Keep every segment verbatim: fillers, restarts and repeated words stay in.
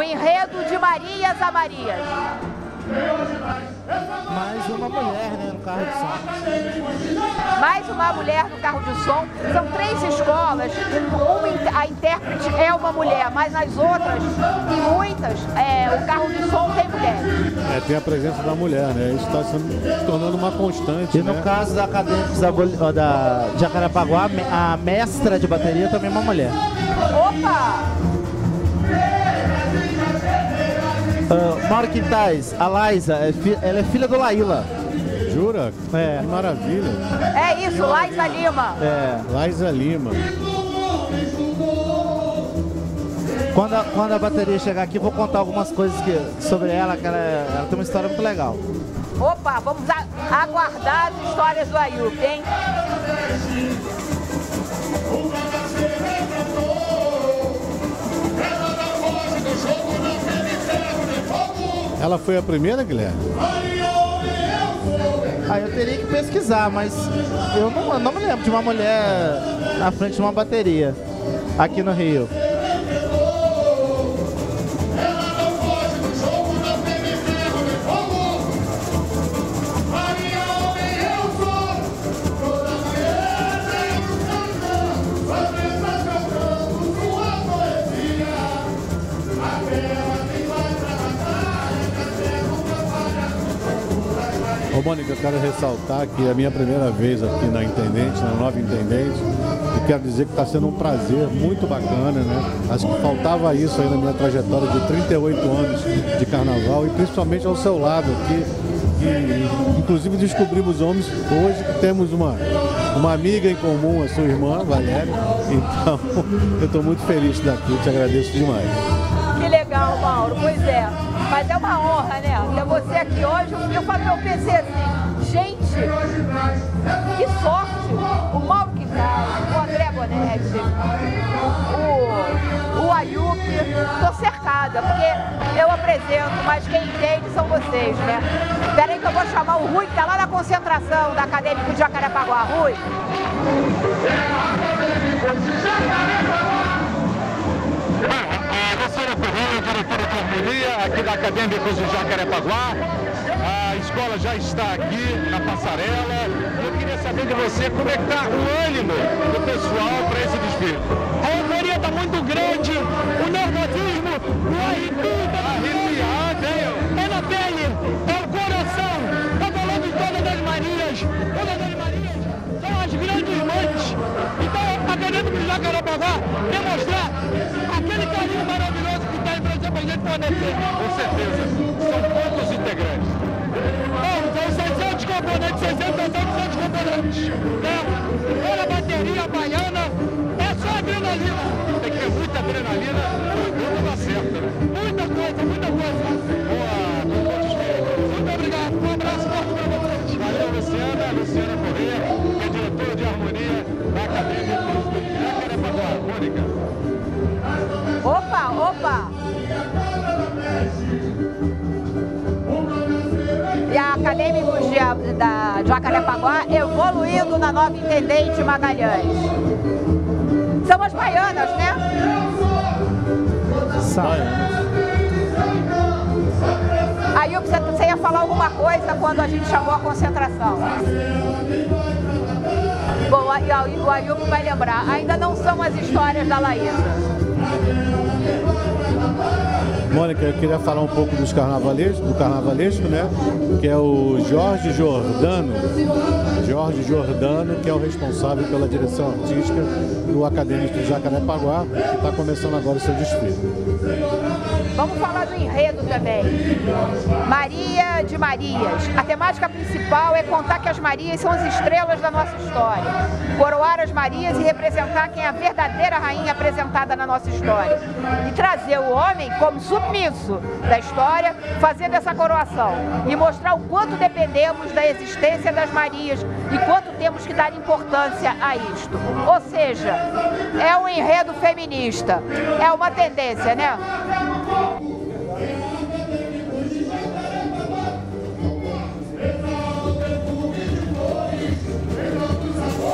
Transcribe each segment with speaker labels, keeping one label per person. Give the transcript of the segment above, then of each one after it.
Speaker 1: enredo de Marias a Marias.
Speaker 2: Mais uma mulher, né, no carro de som.
Speaker 1: Mais uma mulher no carro de som. São três escolas, uma, a intérprete é uma mulher, mas nas outras, em muitas, é, o carro de som tem mulheres.
Speaker 3: É, tem a presença da mulher, né? Isso está se tornando uma constante.
Speaker 2: E no
Speaker 3: né?
Speaker 2: caso da Acadêmicos da, da Jacarepaguá, a mestra de bateria também é uma mulher.
Speaker 1: Opa!
Speaker 2: Uh, Mauro Quintais, a Laísa, é ela é filha do Laíla.
Speaker 3: Jura?
Speaker 2: É.
Speaker 3: Que maravilha.
Speaker 1: É isso, Laísa Lima.
Speaker 2: É.
Speaker 3: Laísa Lima.
Speaker 2: Quando a, quando a bateria chegar aqui, eu vou contar algumas coisas que, sobre ela, que ela, ela tem uma história muito legal.
Speaker 1: Opa, vamos a, aguardar as histórias do Ayup, hein?
Speaker 3: Ela foi a primeira, Guilherme?
Speaker 2: Ah, eu teria que pesquisar, mas eu não, não me lembro de uma mulher na frente de uma bateria aqui no Rio.
Speaker 3: Ô, Mônica, eu quero ressaltar que é a minha primeira vez aqui na Intendente, na nova Intendente, e quero dizer que está sendo um prazer muito bacana, né? Acho que faltava isso aí na minha trajetória de trinta e oito anos de carnaval, e principalmente ao seu lado aqui, que inclusive descobrimos homens hoje que temos uma, uma amiga em comum, a sua irmã, Valéria, então eu estou muito feliz de estar aqui, te agradeço demais.
Speaker 1: Que legal, Mauro, pois é. Mas é uma honra, né? Ter você aqui hoje. Eu falei, eu pensei assim, gente, que sorte! O Mauro Quintais, o André Bonetti, o, o Ayup, tô cercada, porque eu apresento, mas quem entende são vocês, né? Peraí que eu vou chamar o Rui, que tá lá na concentração da Acadêmica de Jacarepaguá. Rui.
Speaker 4: Professora Ferreira, diretora de harmonia aqui da Acadêmicos de Jacarepaguá. A escola já está aqui na passarela. Eu queria saber de você como é que está o ânimo do pessoal para esse desfile.
Speaker 5: A euforia está muito grande, o nervosismo, o arrepio,
Speaker 4: arrepiado, hein?
Speaker 5: É na pele, é o coração. Está falando de todas as Marias. Todas as Marias são as grandes mães. Então, a Acadêmicos de Jacarepaguá demonstrar aquele carinho maravilhoso que tem para a gente fornecer.
Speaker 4: Com certeza. São quantos integrantes?
Speaker 5: Bom, são seiscentos componentes, seiscentos a setecentos componentes. Né? Toda a bateria baiana é só adrenalina.
Speaker 4: Tem que ter muita adrenalina para dar certo.
Speaker 5: Muita coisa, muita coisa.
Speaker 4: Boa, bom desfile.
Speaker 5: Muito obrigado. Um abraço forte para vocês.
Speaker 4: Valeu, Luciana. Luciana Corrêa, que é diretora de harmonia da Acadêmicos de Jacarepaguá. Mônica.
Speaker 1: Opa, opa! E a Acadêmicos de, da Jacarepaguá evoluindo na nova Intendente Magalhães. São as baianas, né?
Speaker 2: São.
Speaker 1: Aí você, você ia falar alguma coisa quando a gente chamou a concentração. Bom, aí o Ayup vai lembrar, ainda não são as histórias da Laísa.
Speaker 3: Mônica, eu queria falar um pouco dos carnavalescos, do carnavalesco, né? Que é o Jorge Jordano. Jorge Jordano, que é o responsável pela direção artística do Acadêmico de Jacarepaguá, que está começando agora o seu desfile.
Speaker 1: Vamos falar do enredo também. Maria de Marias. A temática principal é contar que as Marias são as estrelas da nossa história. Coroar as Marias e representar quem é a verdadeira rainha apresentada na nossa história. E trazer o homem como submisso da história, fazendo essa coroação. E mostrar o quanto dependemos da existência das Marias e quanto temos que dar importância a isto. Ou seja, é um enredo feminista. É uma tendência, né?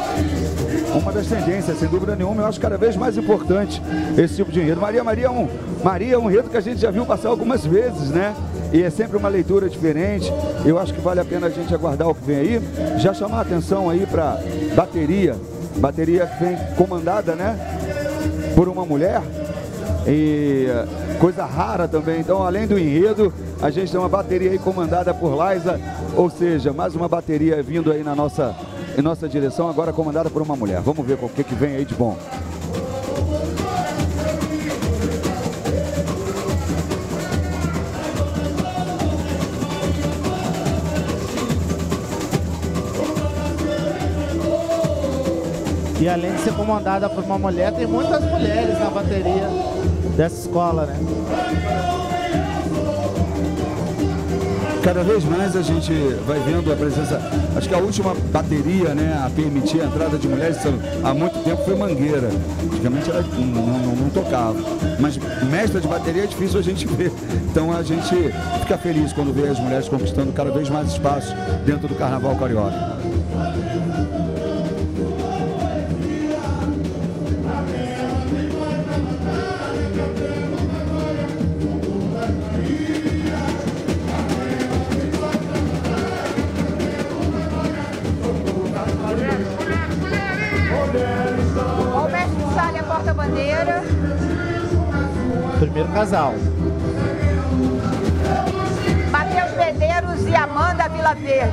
Speaker 6: Uma das tendências, sem dúvida nenhuma, eu acho cada vez mais importante esse tipo de enredo. Maria Maria é um, Maria é um enredo que a gente já viu passar algumas vezes, né? E é sempre uma leitura diferente. Eu acho que vale a pena a gente aguardar o que vem aí. Já chamar a atenção aí para bateria. Bateria que vem comandada, né? Por uma mulher. E coisa rara também. Então, além do enredo, a gente tem uma bateria aí comandada por Laisa. Ou seja, mais uma bateria vindo aí na nossa, em nossa direção, agora comandada por uma mulher. Vamos ver o que, que vem aí de bom.
Speaker 2: E além de ser comandada por uma mulher, tem muitas mulheres na bateria dessa escola, né?
Speaker 6: Cada vez mais a gente vai vendo a presença, acho que a última bateria, né, a permitir a entrada de mulheres há muito tempo foi Mangueira. Antigamente ela não, não, não tocava, mas mestra de bateria é difícil a gente ver. Então a gente fica feliz quando vê as mulheres conquistando cada vez mais espaço dentro do Carnaval Carioca.
Speaker 2: Primeiro casal.
Speaker 1: Matheus Medeiros e Amanda Vila Verde.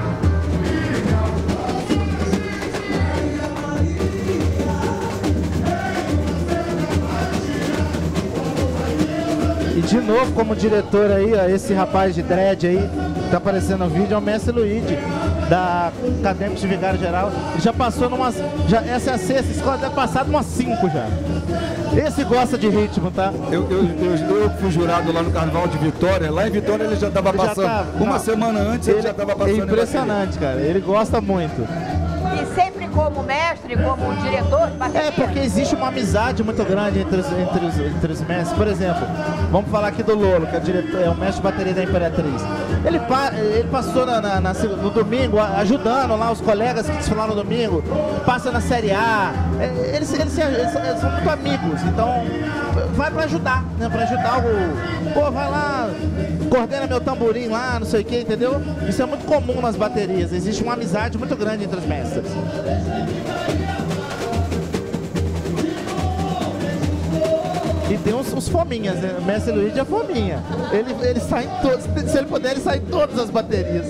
Speaker 2: E de novo, como diretor aí, ó, esse rapaz de dread aí, que tá aparecendo no vídeo, é o Mestre Luigi, da Acadêmica de Vigário Geral. Ele já passou numas... Já, essa é a sexta escola, deve passar umas cinco já. Esse gosta de ritmo, tá?
Speaker 6: Eu, eu, eu, eu fui jurado lá no Carnaval de Vitória. Lá em Vitória ele já estava passando. Já tava, uma não, semana antes ele, ele já estava passando.
Speaker 2: É impressionante, cara. Ele gosta muito.
Speaker 1: E sempre como mestre, como diretor de bateria?
Speaker 2: É, porque existe uma amizade muito grande entre os, entre os, entre os mestres. Por exemplo, vamos falar aqui do Lolo, que é, diretor, é o mestre de bateria da Imperatriz. Ele, pa, ele passou na, na, na, no domingo, ajudando lá os colegas que desfilaram no domingo, passa na Série A. Eles, eles, eles, eles são muito amigos, então vai pra ajudar, né? Pra ajudar o... Pô, vai lá, coordena meu tamborim lá, não sei o que, entendeu? Isso é muito comum nas baterias, existe uma amizade muito grande entre os mestres. E tem uns, uns fominhas, né? O Mestre Luigi é fominha. Ele, ele sai em todos, se ele puder, ele sai em todas as baterias.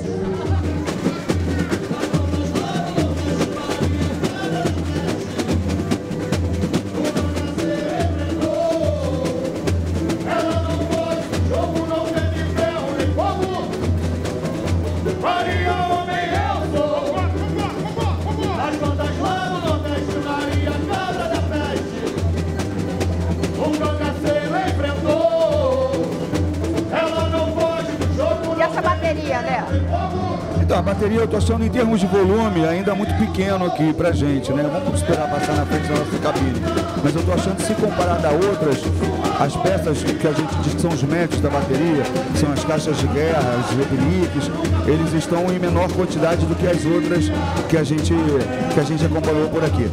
Speaker 6: Então, a bateria eu tô achando em termos de volume ainda muito pequeno aqui pra gente, né? Vamos esperar passar na frente da nossa cabine. Mas eu tô achando, se comparado a outras, as peças que a gente diz que são os médios da bateria, que são as caixas de guerra, os rebiliques, eles estão em menor quantidade do que as outras que a gente, que a gente acompanhou por aqui.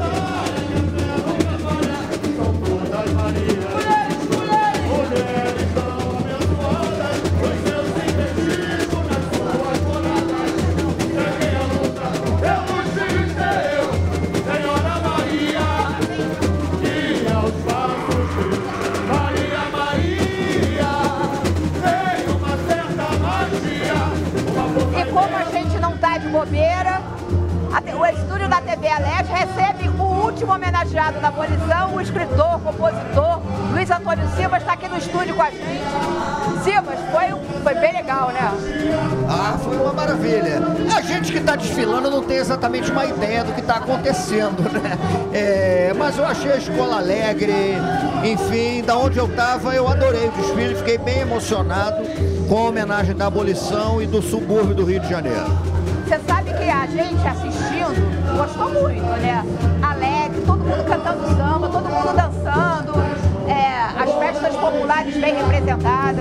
Speaker 1: Bobeira, o estúdio da T V Aleste recebe o último homenageado da abolição, o escritor, compositor Luiz Antônio Sivas, está aqui no estúdio com a gente. Sivas, foi, foi bem legal, né?
Speaker 7: Ah, foi uma maravilha. A gente que está desfilando não tem exatamente uma ideia do que está acontecendo, né? É, mas eu achei a escola alegre, enfim, da onde eu estava, eu adorei o desfile, fiquei bem emocionado com a homenagem da abolição e do subúrbio do Rio de Janeiro.
Speaker 1: Você sabe que a gente assistindo gostou muito, né? Alegre, todo mundo cantando samba, todo mundo dançando. é, as festas populares bem representadas.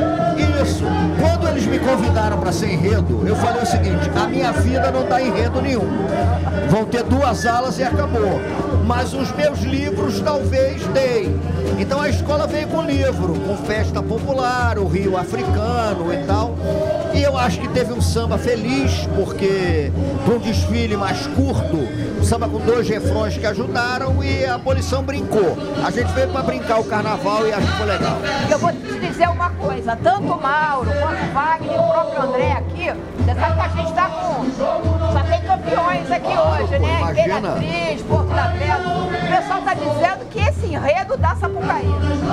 Speaker 7: Isso. Quando eles me convidaram para ser enredo, eu falei o seguinte: a minha vida não dá enredo nenhum. Vão ter duas alas e acabou. Mas os meus livros talvez deem. Então a escola veio com livro, com festa popular, o Rio Africano e tal. E eu acho que teve um samba feliz, porque para um desfile mais curto, um samba com dois refrões que ajudaram e a abolição brincou. A gente veio para brincar o carnaval e acho que foi legal.
Speaker 1: Eu vou te dizer uma coisa, tanto o Mauro quanto o Wagner e o próprio André aqui, você sabe que a gente está com... só tem campeões aqui hoje, né? Imperatriz, Porto da Pedra. O pessoal está dizendo que esse enredo dá Sapucaí.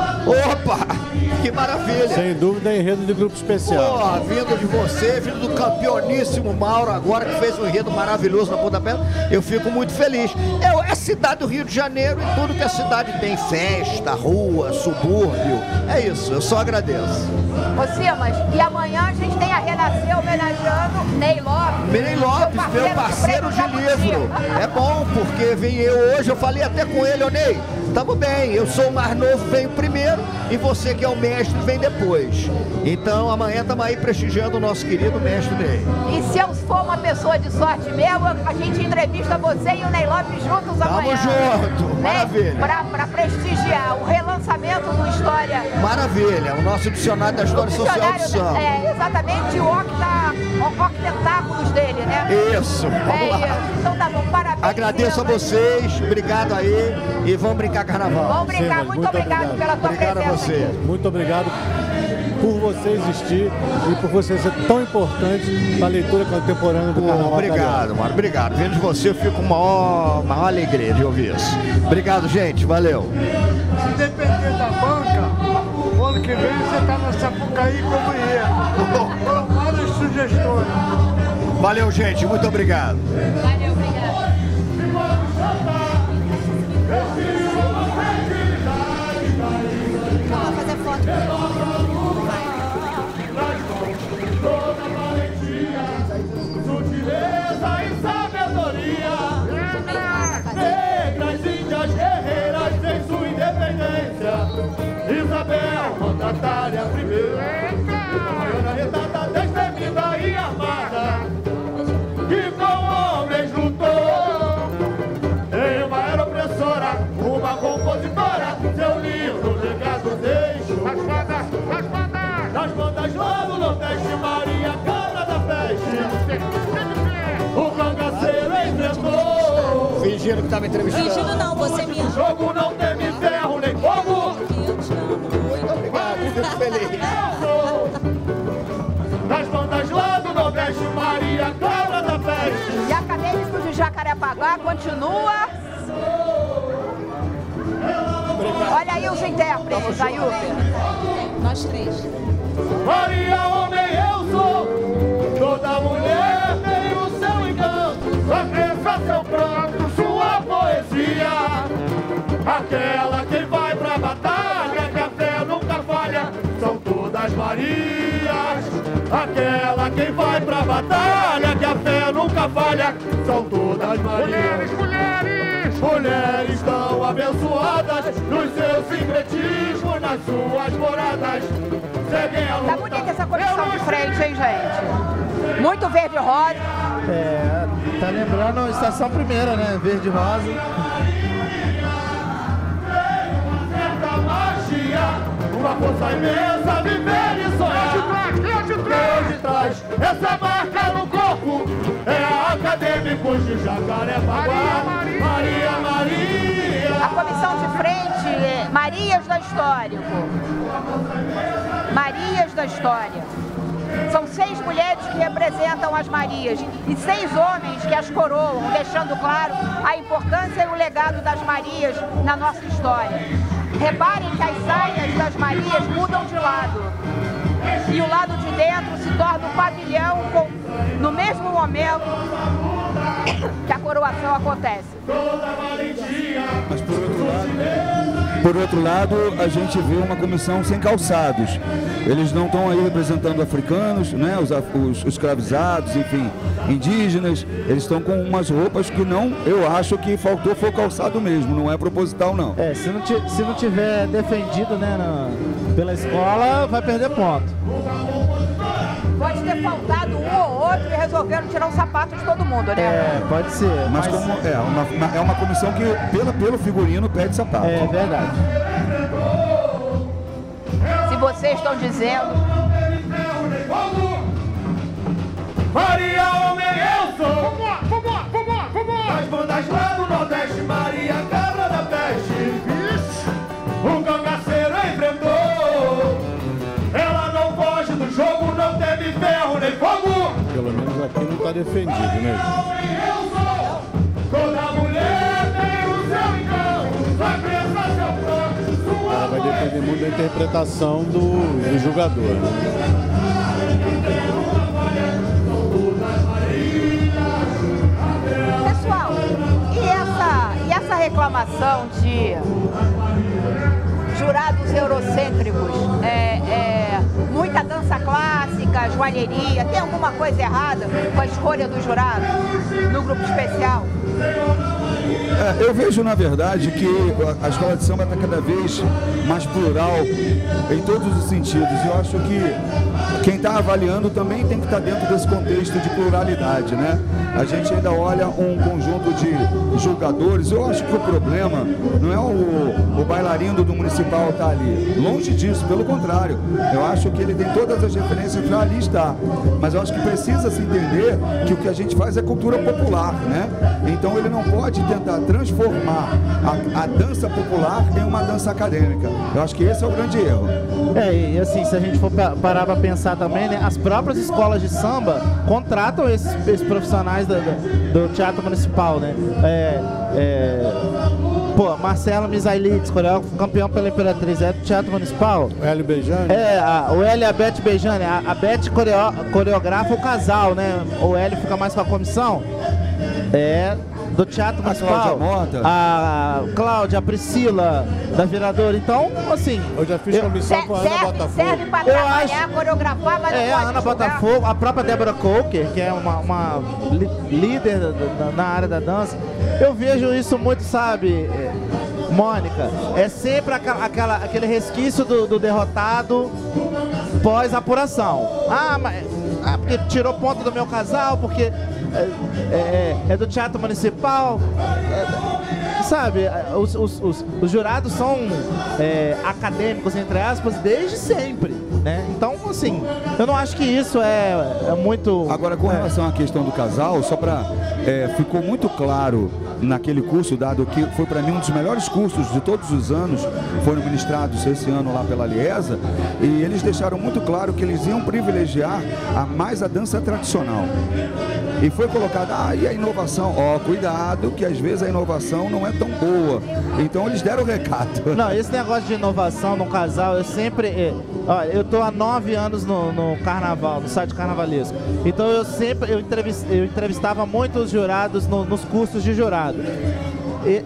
Speaker 7: Opa! Que maravilha!
Speaker 3: Sem dúvida é enredo de grupo especial.
Speaker 7: Pô, vindo de você, vindo do campeoníssimo Mauro agora, que fez um enredo maravilhoso na Ponta Pedra, eu fico muito feliz. É a cidade do Rio de Janeiro e tudo que a cidade tem, festa, rua, subúrbio, é isso, eu só agradeço.
Speaker 1: Ô Simas, e amanhã a gente tem a Renascer homenageando Ney Lopes.
Speaker 7: Ney Lopes, meu parceiro de livro. É bom, porque vim eu hoje, eu falei até com ele, ô Ney, tamo bem, eu sou o mais novo, venho primeiro, e você que é o mestre vem depois. Então amanhã estamos aí prestigiando o nosso querido mestre Ney.
Speaker 1: E se eu for uma pessoa de sorte mesmo, a gente entrevista você e o Ney Lopes juntos amanhã.
Speaker 7: Tamo junto,
Speaker 1: né?
Speaker 7: maravilha.
Speaker 1: Pra, pra prestigiar o relançamento do História.
Speaker 7: Maravilha, o nosso dicionário da História Social do Samba.
Speaker 1: É, exatamente, o octentáculos dele, né?
Speaker 7: Isso, vamos
Speaker 1: é
Speaker 7: lá.
Speaker 1: Isso. Então tá bom, parabéns.
Speaker 7: Agradeço a vocês, obrigado aí e vamos brincar carnaval.
Speaker 1: Vamos brincar,
Speaker 3: Simas,
Speaker 1: muito,
Speaker 3: muito
Speaker 1: obrigado,
Speaker 3: obrigado
Speaker 1: pela tua
Speaker 7: Obrigado
Speaker 1: presença.
Speaker 7: a você.
Speaker 1: Aqui.
Speaker 3: Muito obrigado por você existir e por você ser tão importante para a leitura contemporânea do
Speaker 7: Pô,
Speaker 3: carnaval.
Speaker 7: obrigado, mano, obrigado. Vendo de você, eu fico com maior, maior alegria de ouvir isso. Obrigado, gente, valeu.
Speaker 8: Se depender da banca, o ano que vem você tá na Sapucaí como enredo. Várias sugestões.
Speaker 7: Valeu, gente, muito obrigado.
Speaker 1: Valeu, obrigado.
Speaker 9: Vamos fazer foto.
Speaker 5: Sutileza e sabedoria, negras, índias, guerreiras em sua independência. Isabel, mandatária primeira, baiana retada, destemida e armada, que com homens lutou em uma era opressora, uma compositora, seu livro legado deixo nas bandas, nas bandas, nas bandas lá do Nordeste, Maria Cabra da Peste, o cangaceiro enfrentou.
Speaker 7: Fingindo que tava entrevistando.
Speaker 9: Fingindo não, você me
Speaker 5: O jogo não teme ferro nem fogo.
Speaker 9: Eu te amo.
Speaker 7: Muito obrigado, fico feliz.
Speaker 5: Nas bandas lá do Nordeste, Maria Cabra da Peste.
Speaker 1: E Acadêmicos de Jacarepaguá continua. Olha aí os intérpretes, Ayupe.
Speaker 9: Nós três.
Speaker 5: Maria, homem, eu sou. Toda mulher tem o seu encanto, sua crença, seu pranto, sua poesia. Aquela que vai pra batalha, que a fé nunca falha, são todas Marias. Aquela que vai pra batalha, que a fé nunca falha, são todas Marias. Mulheres, mulheres, mulheres tão abençoadas nos seus sincretismos, nas suas moradas. Seguem a luta.
Speaker 1: Tá bonita essa comissão de frente, hein, gente? Muito verde e rosa.
Speaker 2: É, tá lembrando a estação primeira, né? Verde e rosa.
Speaker 5: Uma força imensa, viver e sonhar. Deus de trás, Deus de trás, essa marca no corpo é a Acadêmicos de Jacarepaguá. Maria, Maria, Maria.
Speaker 1: A comissão de frente é Marias da História. Marias da História. São seis mulheres que representam as Marias e seis homens que as coroam, deixando claro a importância e o legado das Marias na nossa história. Reparem que as saias das Marias mudam de lado. E o lado de dentro se torna o pavilhão com, no mesmo momento que a coroação acontece.
Speaker 3: Mas por outro lado,
Speaker 6: Por outro lado, a gente vê uma comissão sem calçados. Eles não estão aí representando africanos, né, os, os, os escravizados, enfim, indígenas. Eles estão com umas roupas que não, eu acho que faltou foi calçado mesmo, não é proposital não.
Speaker 2: É, se não, se não tiver defendido, né, na, pela escola, vai perder ponto.
Speaker 1: Pode ter faltado um ou outro e resolveram tirar o sapato de todo mundo, né?
Speaker 2: É, pode ser.
Speaker 6: Mas,
Speaker 2: mas...
Speaker 6: como é uma, uma, é uma comissão que, pela, pelo figurino, pede sapato.
Speaker 2: É verdade.
Speaker 1: Se vocês estão dizendo...
Speaker 5: Maria, homem, eu sou! Vamos lá, vamos lá, vamos lá, vamos lá! As bandas lá do Nordeste, Maria, cabra da peste. Um cangaceiro enfrentou. Ela não foge do jogo, não teve ferro nem fogo.
Speaker 3: Pelo menos aqui não está defendido, né?
Speaker 5: Toda mulher tem o seu encanto, vai prestar seu plano.
Speaker 3: Ela vai depender muito da interpretação do, do jogador, né?
Speaker 1: Pessoal, e essa, e essa reclamação de jurados eurocêntricos, é, é, muita dança clássica, joalheria, tem alguma coisa errada com a escolha dos jurados no grupo especial?
Speaker 6: É, eu vejo, na verdade, que a escola de samba está cada vez mais plural em todos os sentidos. E eu acho que quem está avaliando também tem que estar dentro desse contexto de pluralidade, né? A gente ainda olha um conjunto de julgadores. Eu acho que o problema não é o, o bailarino do municipal estar ali. Longe disso, pelo contrário. Eu acho que ele tem todas as referências para ali estar. Mas eu acho que precisa se entender que o que a gente faz é cultura popular, né? Então ele não pode tentar transformar a, a dança popular em uma dança acadêmica. Eu acho que esse é o grande erro.
Speaker 2: É, e assim, se a gente for parar para pensar também, né, as próprias escolas de samba contratam esses, esses profissionais do, do, do Teatro Municipal, né? É, é, pô, Marcelo Misailides, coreógrafo campeão pela Imperatriz, é do Teatro Municipal.
Speaker 3: O Hélio Bejane?
Speaker 2: É, a, o Hélio e a Beth Bejane. A, a Beth coreo, coreografa o casal, né? O Hélio fica mais com a comissão. É... do Teatro Municipal, a Cláudia, a Priscila, da Viradora. Então, assim...
Speaker 3: Eu já fiz comissão com a Ana Botafogo.
Speaker 1: Serve para trabalhar, acho, coreografar, mas
Speaker 2: é,
Speaker 1: não
Speaker 2: a Ana Botafogo, a própria Débora Coker, que é uma, uma líder da, da, na área da dança. Eu vejo isso muito, sabe, Mônica, é sempre aquela, aquela, aquele resquício do, do derrotado pós-apuração. Ah, mas... Ah, porque tirou ponto do meu casal, porque... É, é, é do Teatro Municipal, é, sabe, os, os, os, os jurados são é, acadêmicos, entre aspas, desde sempre, né? Então, assim, eu não acho que isso é, é muito...
Speaker 6: Agora, com relação
Speaker 2: é.
Speaker 6: à questão do casal, só para... É, ficou muito claro naquele curso, dado que foi para mim um dos melhores cursos de todos os anos, foram ministrados esse ano lá pela Liesa, e eles deixaram muito claro que eles iam privilegiar a mais a dança tradicional. E foi colocado, ah, e a inovação? Ó, oh, cuidado, que às vezes a inovação não é tão boa. Então eles deram o recado.
Speaker 2: Não, esse negócio de inovação no casal, eu sempre... É, ó, eu tô há nove anos no, no carnaval, no site carnavalesco. Então eu sempre, eu, entrevist, eu entrevistava muitos jurados no, nos cursos de jurado. E...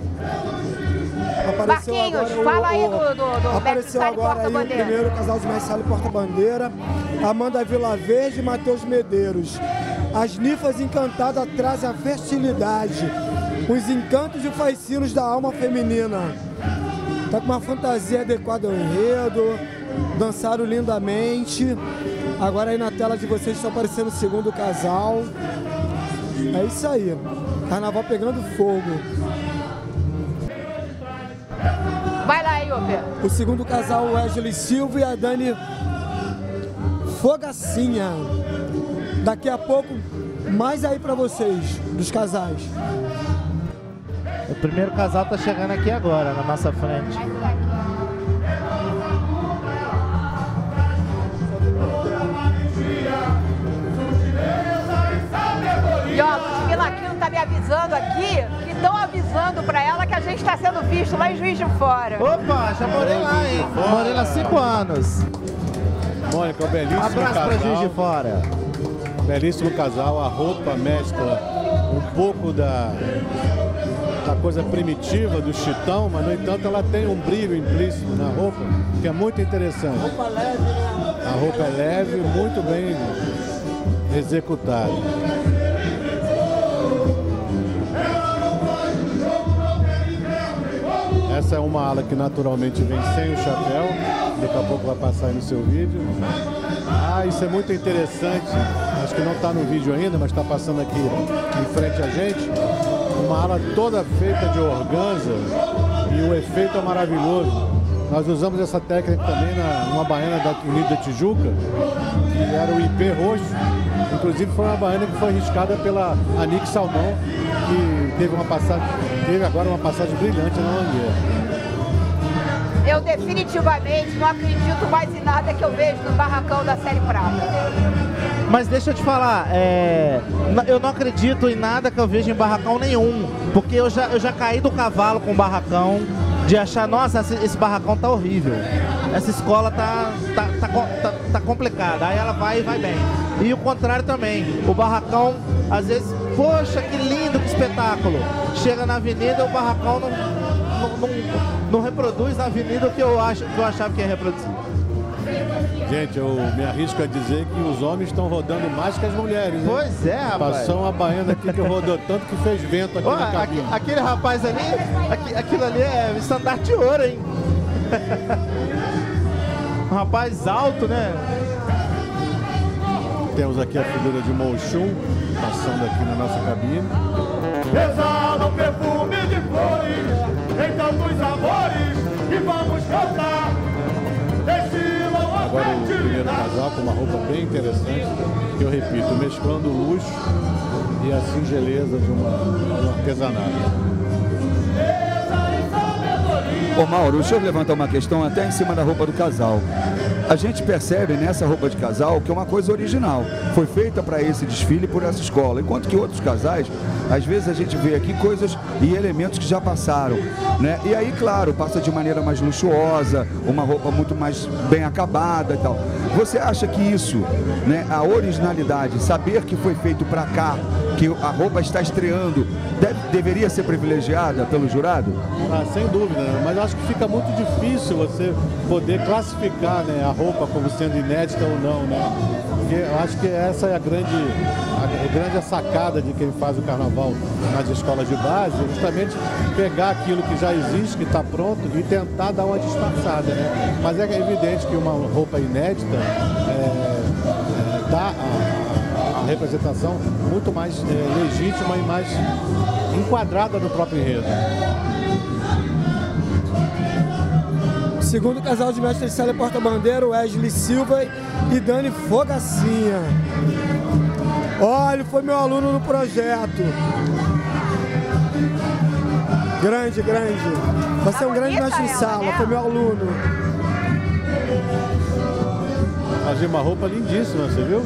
Speaker 10: Apareceu
Speaker 1: Marquinhos,
Speaker 10: agora,
Speaker 1: fala
Speaker 10: o,
Speaker 1: aí do, do, do
Speaker 10: apareceu agora aí o primeiro casal de mestre porta-bandeira, Amanda Vila Verde e Matheus Medeiros. As ninfas encantadas trazem a fertilidade, os encantos e fascínios da alma feminina. Tá com uma fantasia adequada ao enredo, dançaram lindamente. Agora aí na tela de vocês está aparecendo o segundo casal. É isso aí, carnaval pegando fogo.
Speaker 1: Vai lá, Iuber.
Speaker 10: O segundo casal, o Wesley Silva e a Dani Fogacinha. Daqui a pouco, mais aí pra vocês, dos casais.
Speaker 2: O primeiro casal tá chegando aqui agora, na nossa frente.
Speaker 1: E ó, Ludmilla Aquino tá me avisando aqui, que estão avisando pra ela que a gente tá sendo visto lá em Juiz de Fora.
Speaker 2: Opa, já morei lá, hein? Morei lá cinco anos.
Speaker 3: Mônica, o belíssimo
Speaker 2: Abraço
Speaker 3: casal.
Speaker 2: pra Juiz de Fora.
Speaker 3: Belíssimo casal, a roupa mescla um pouco da, da coisa primitiva do chitão, mas no entanto ela tem um brilho implícito na roupa que é muito interessante.
Speaker 10: Roupa leve, né?
Speaker 3: A roupa é leve, muito bem executada. Essa é uma ala que naturalmente vem sem o chapéu, daqui a pouco vai passar aí no seu vídeo. Ah, isso é muito interessante, acho que não está no vídeo ainda, mas está passando aqui em frente a gente. Uma ala toda feita de organza e o efeito é maravilhoso. Nós usamos essa técnica também na, numa baiana da Unida Tijuca, que era o I P roxo. Inclusive foi uma baiana que foi riscada pela Anique Salmão, que teve, uma passagem, teve agora uma passagem brilhante na Mangueira.
Speaker 1: Eu definitivamente não acredito mais em nada que eu vejo no barracão da Série Prata.
Speaker 2: Mas deixa eu te falar, é, eu não acredito em nada que eu vejo em barracão nenhum, porque eu já, eu já caí do cavalo com o barracão, de achar, nossa, esse barracão tá horrível, essa escola tá, tá, tá, tá, tá complicada, aí ela vai e vai bem. E o contrário também, o barracão, às vezes, poxa, que lindo, que espetáculo, chega na avenida, o barracão não, não, não, não reproduz na avenida o que eu, acho, que eu achava que ia reproduzir.
Speaker 3: Gente, eu me arrisco a dizer que os homens estão rodando mais que as mulheres, hein?
Speaker 2: Pois é, rapaz.
Speaker 3: Passou uma baiana aqui que rodou tanto que fez vento aqui. Ó, na cabine.
Speaker 2: Aqui, aquele rapaz ali, aqui, aquilo ali é estandarte de ouro, hein? Um rapaz alto, né?
Speaker 3: Temos aqui a figura de Mochum passando aqui na nossa cabine.
Speaker 5: Exala o perfume de flores em tantos amores e vamos cantar.
Speaker 3: Agora o primeiro casal com uma roupa bem interessante, que eu repito, mesclando o luxo e a singeleza de, uma, de um artesanato.
Speaker 6: Ô Mauro, deixa eu levantar uma questão até em cima da roupa do casal. A gente percebe nessa roupa de casal que é uma coisa original. Foi feita para esse desfile por essa escola. Enquanto que outros casais, às vezes a gente vê aqui coisas e elementos que já passaram, né? E aí, claro, passa de maneira mais luxuosa, uma roupa muito mais bem acabada e tal. Você acha que isso, né, a originalidade, saber que foi feito para cá, que a roupa está estreando, deve, deveria ser privilegiada pelo jurado?
Speaker 3: Ah, sem dúvida, né? Mas acho que fica muito difícil você poder classificar, né, a roupa como sendo inédita ou não, né? Porque eu acho que essa é a grande, a, a grande sacada de quem faz o carnaval nas escolas de base, é justamente pegar aquilo que já existe, que está pronto, e tentar dar uma disfarçada, né? Mas é evidente que uma roupa inédita é, é, dá a, a representação muito mais é, legítima e mais enquadrada no próprio enredo.
Speaker 10: Segundo casal de mestres de sala e porta-bandeira, Wesley Silva e Dani Fogacinha. Olha, ele foi meu aluno no projeto. Grande, grande. Você é um grande mestre de sala, foi meu aluno.
Speaker 3: Fazia uma roupa lindíssima, você viu?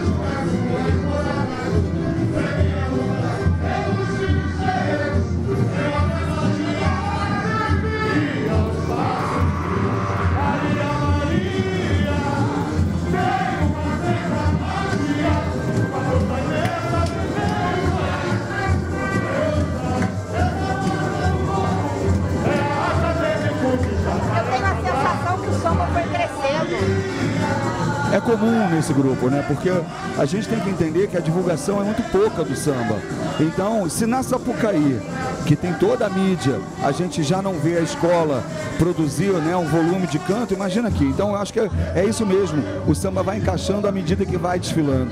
Speaker 6: É comum nesse grupo, né? Porque a gente tem que entender que a divulgação é muito pouca do samba. Então, se na Sapucaí, que tem toda a mídia, a gente já não vê a escola produzir, né, um volume de canto, imagina aqui. Então, eu acho que é, é isso mesmo. O samba vai encaixando à medida que vai desfilando.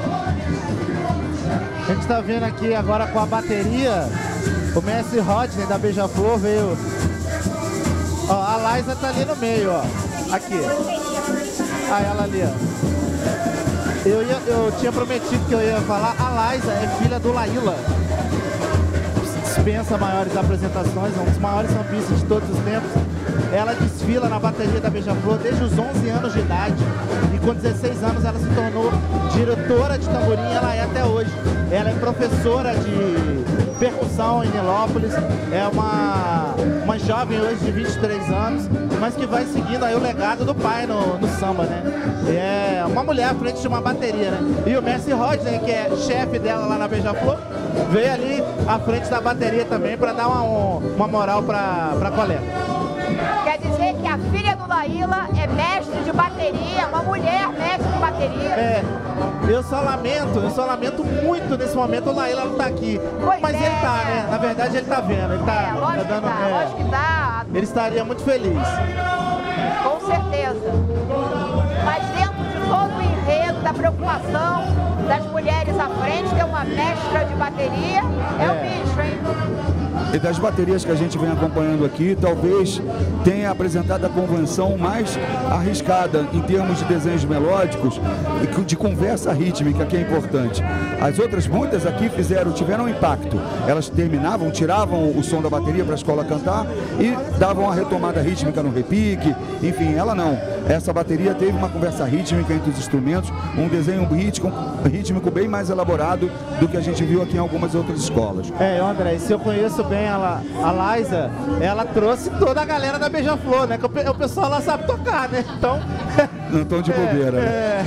Speaker 2: A gente está vendo aqui agora com a bateria, o mestre Rodney da Beija-Flor veio. Ó, a Liza tá ali no meio, ó. Aqui. Ah, ela ali, ó. Eu, ia, eu tinha prometido que eu ia falar, a Liza é filha do Laíla. Dispensa maiores apresentações, é um dos maiores sambistas de todos os tempos. Ela desfila na bateria da Beija-Flor desde os onze anos de idade. E com dezesseis anos ela se tornou diretora de tamborim, ela é até hoje. Ela é professora de percussão em Nilópolis. É uma, uma jovem hoje de vinte e três anos, mas que vai seguindo aí o legado do pai no, no samba, né? E é uma mulher à frente de uma bateria, né? E o Messi Rodney, que é chefe dela lá na Beija-Flor, veio ali à frente da bateria também para dar uma, uma moral para a coleta.
Speaker 1: Quer dizer que a filha do Laíla é mestre de bateria, uma mulher mestre de bateria.
Speaker 2: É, eu só lamento, eu só lamento muito nesse momento o Laíla não tá aqui.
Speaker 1: Pois
Speaker 2: Mas
Speaker 1: é,
Speaker 2: ele tá,
Speaker 1: né?
Speaker 2: né? Na verdade ele tá vendo, ele tá,
Speaker 1: É, lógico
Speaker 2: tá dando.
Speaker 1: que tá,
Speaker 2: é,
Speaker 1: lógico que tá.
Speaker 2: Ele estaria muito feliz.
Speaker 1: Com certeza. Mas dentro de todo o enredo, da preocupação das mulheres à frente, ter uma mestra de bateria, é, é o bicho, hein?
Speaker 6: E das baterias que a gente vem acompanhando aqui, talvez tenha apresentado a convenção mais arriscada em termos de desenhos melódicos e de conversa rítmica, que é importante. As outras, muitas aqui fizeram, tiveram impacto. Elas terminavam, tiravam o som da bateria para a escola cantar e davam a retomada rítmica no repique. Enfim, ela não. Essa bateria teve uma conversa rítmica entre os instrumentos, um desenho rítmico, rítmico bem mais elaborado do que a gente viu aqui em algumas outras escolas.
Speaker 2: É, André, se eu conheço bem ela, a Liza, ela trouxe toda a galera da Beija-Flor, né? Que o, o pessoal lá sabe tocar, né? Então...
Speaker 6: Não estão de bobeira, né?
Speaker 2: É,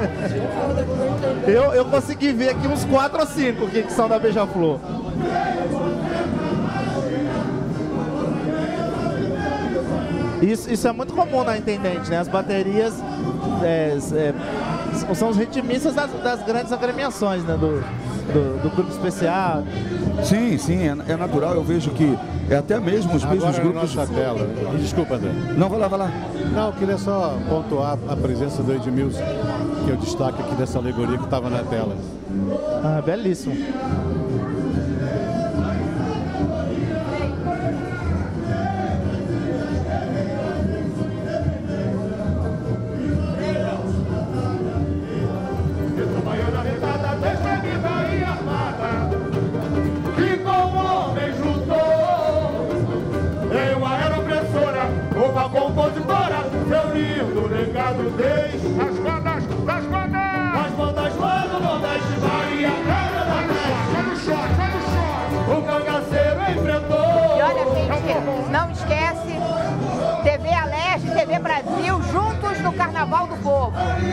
Speaker 2: é. Eu, eu consegui ver aqui uns quatro ou cinco que, que são da Beija-Flor. Isso, isso é muito comum na Intendente, né? As baterias é, é, são os ritmistas das, das grandes agremiações, né? Do, do, do grupo especial.
Speaker 6: Sim, sim, é, é natural. Eu vejo que é até mesmo os mesmos
Speaker 3: Agora
Speaker 6: grupos...
Speaker 3: na nossa tela. Desculpa, André.
Speaker 6: Não, vai lá, vai lá.
Speaker 3: Não, eu queria só pontuar a presença do Edmilson, que é o destaque aqui dessa alegoria que estava na tela.
Speaker 2: Ah, belíssimo.
Speaker 11: Uma compositora, seu lindo legado deixa as bandas, das bandas, as bandas lá do Nordeste, Maria, cara da Nordeste. Olha o choque, olha o choque. O cangaceiro enfrentou.
Speaker 1: E olha, gente, não esquece, T V Alerj e T V Brasil juntos no Carnaval do Povo.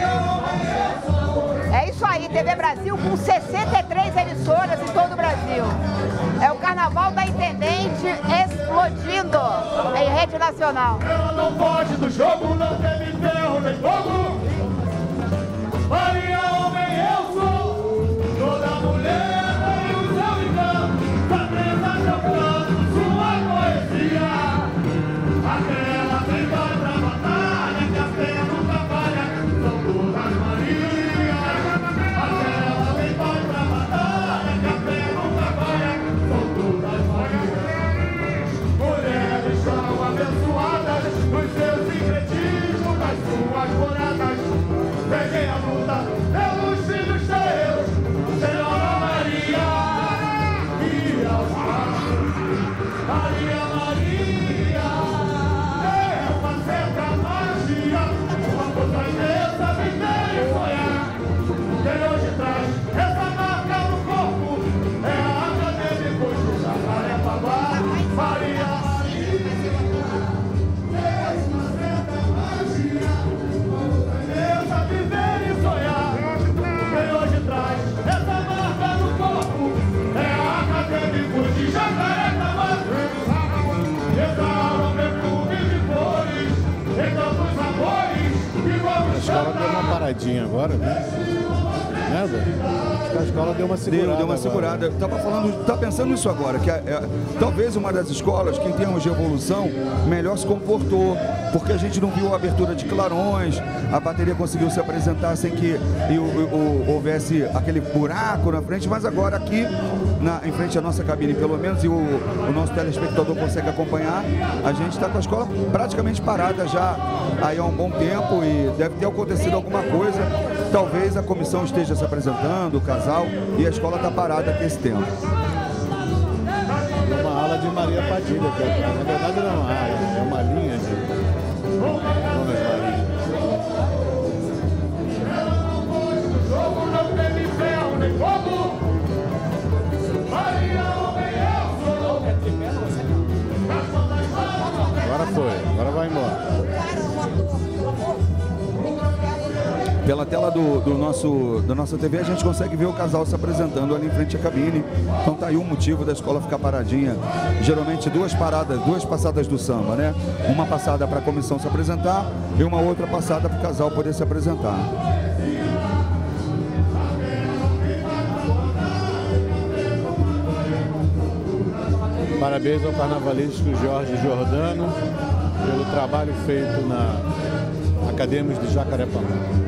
Speaker 1: É isso aí, T V Brasil com sessenta e três emissoras em todo o Brasil. É o Carnaval da Intendente explodindo em rede nacional.
Speaker 11: Ela não foge do jogo, não teve ferro nem fogo. Maria, homem, eu sou. Toda mulher tem o seu encanto. Sabrina jogando sua poesia. Até ela vem vai pra batalha, que a pena nunca falha. São todas Marias. Até ela vem vai pra batalha, que a pena nunca falha. São todas Marias. Mulheres são abençoadas nos seus secretismos, nas suas moradas. Peguei a luta pelos filhos teus, Senhora Maria. E aos machos, Maria, Maria. É uma certa magia, uma coisa imensa, viver e sonhar. Quem hoje traz essa marca no corpo é a acadêmicos do Jacarepaguá. Maria, Maria. É uma certa magia, essa viver e sonhar. Quem hoje traz essa marca no corpo é a acadêmicos de Jacarepaguá. Exalam perfume de flores, em tantos amores e vamos
Speaker 3: A escola deu uma
Speaker 11: cantar.
Speaker 3: paradinha agora, né? Né, Zé? Acho que a escola deu uma segurada.
Speaker 6: Deu, deu uma
Speaker 3: agora.
Speaker 6: segurada. Eu tava falando, tá pensando nisso agora, que é, é, talvez uma das escolas que em termos de evolução melhor se comportou, porque a gente não viu a abertura de clarões, a bateria conseguiu se apresentar sem que e, o, o, houvesse aquele buraco na frente, mas agora aqui na, em frente à nossa cabine, pelo menos, e o, o nosso telespectador consegue acompanhar, a gente está com a escola praticamente parada já aí há um bom tempo e deve ter acontecido alguma coisa. Talvez a comissão esteja se apresentando, o casal, e a escola está parada aqui esse tempo.
Speaker 3: Uma ala de Maria Padilha, que é, na verdade não é uma ala, é uma linha de Dona Maria.
Speaker 11: O jogo não teve ferro nem fogo. Maria, homem,
Speaker 6: pela tela do, do nosso, da nossa T V, a gente consegue ver o casal se apresentando ali em frente à cabine. Então tá aí o motivo da escola ficar paradinha. Geralmente duas paradas, duas passadas do samba, né? Uma passada para a comissão se apresentar e uma outra passada para o casal poder se apresentar.
Speaker 3: Parabéns ao carnavalesco Jorge Jordano pelo trabalho feito na Acadêmicos de Jacarepaguá.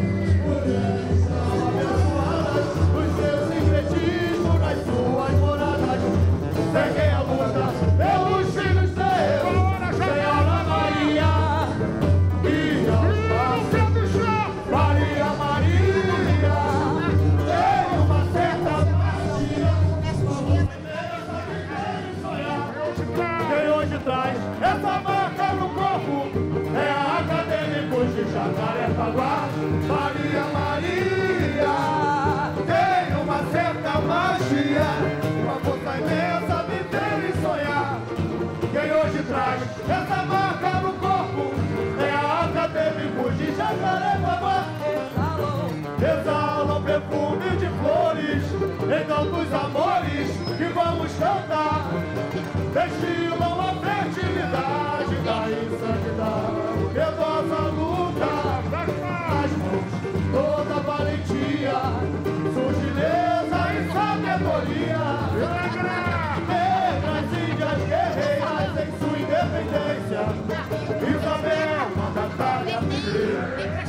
Speaker 11: Essa marca no corpo é a Acadêmicos de Jacarepaguá. Maria, Maria, tem uma certa magia, uma força imensa, viver e sonhar. Quem hoje traz essa marca no corpo é a Acadêmicos de Jacarepaguá. Exalam perfume de flores em tantos amores que vamos cantar. Destilam a fertilidade da insanidade, piedosa luta das mãos, toda valentia, sutileza e sabedoria. Negras índias guerreiras em sua independência, Isabel, uma batalha primeira,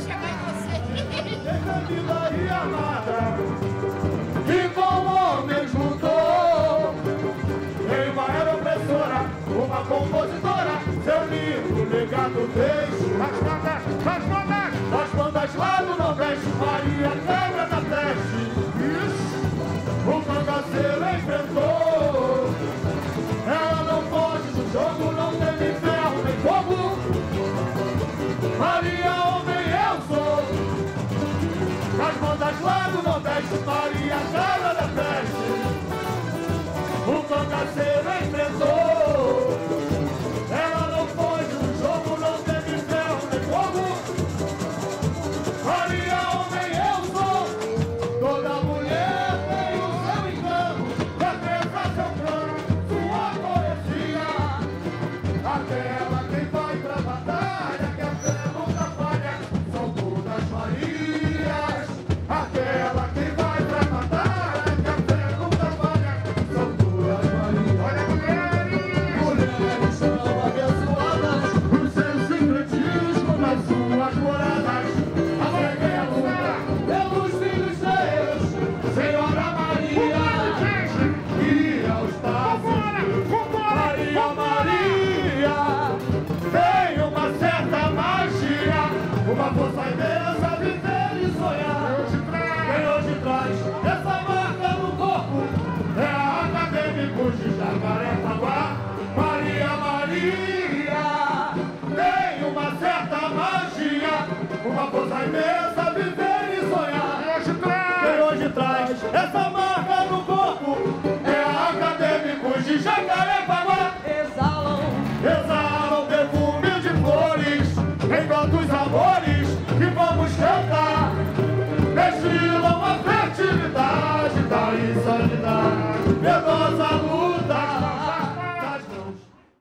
Speaker 11: vida e amada, e com homens lutou. Em uma era opressora, uma compositora, seu livro legado fez. As bandas, as bandas, as bandas lá do Nordeste, Maria quebra da peste. Isso, o cangaceiro enfrentou. Ela não foge do jogo, não teve ferro nem fogo. Maria, homem, eu sou. As bandas lá do Nordeste, Maria quebra da peste. O cangaceiro enfrentou. Ela não foge do jogo, não teve ferro nem fogo. Maria, homem, eu sou. Toda mulher tem o seu engano, defesa seu plano, sua poesia. Aquela quem vai pra batalha, que a fé nunca falha, são todas Marias. Aquela quem vai pra batalha, que a fé nunca falha, são todas Marias. Mulheres são abençoadas por seu sincretismo nas suas moradas. A fé que é luta pelos filhos de Deus, Senhora Maria, e aos passos. Maria, Maria, tem uma certa magia, uma força imensa, viver e sonhar. Quem hoje traz essa marca no corpo é a Acadêmicos de Jacarepaguá. Maria, Maria, tem uma certa magia, uma força imensa, viver e sonhar. Quem hoje traz essa marca no corpo é a Acadêmicos de Jacarepaguá. Exalam, exalam perfume de flores em tantos amores que vamos cantar. Destilam a fertilidade da insanidade.